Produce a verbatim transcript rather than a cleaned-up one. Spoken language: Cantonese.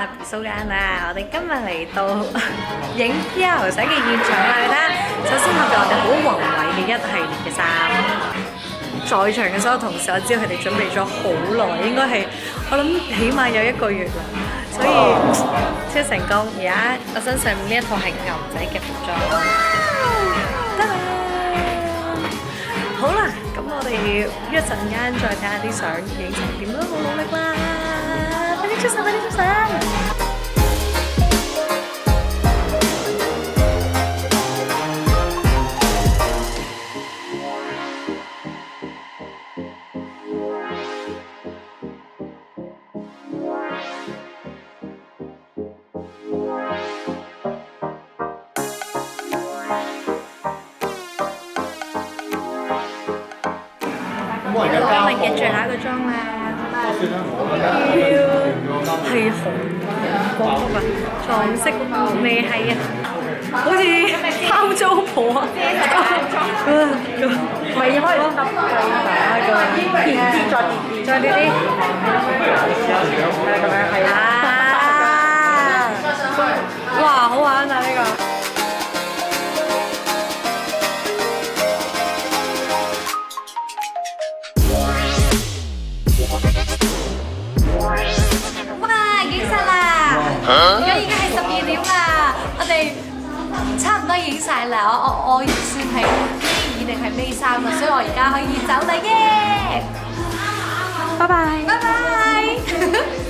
Bee蘇家欣啊！我哋今日嚟到影 P R 相嘅現場啦，你睇下，首先後邊我哋好宏偉嘅一系列嘅衫，在場嘅所有同事我知道佢哋準備咗好耐，應該係我諗起碼有一個月啦，所以超成功。而家我身上面呢一套係牛仔嘅服裝，得啦，好啦，咁我哋一陣間再睇下啲相影成點啦，好努力啦！ 快啲出手！快啲出手！今日嘅最後一個妝啦。 係紅光啊，撞色味係啊，好似包租婆啊，咪可以揼打個電啲再電再呢啲，咁樣係啊，哇好玩啊呢個！ 而家已經係十二點啦，我哋差唔多影晒啦。我我我算係尾二定係尾三啊，所以我而家可以走啦耶！拜拜，拜拜。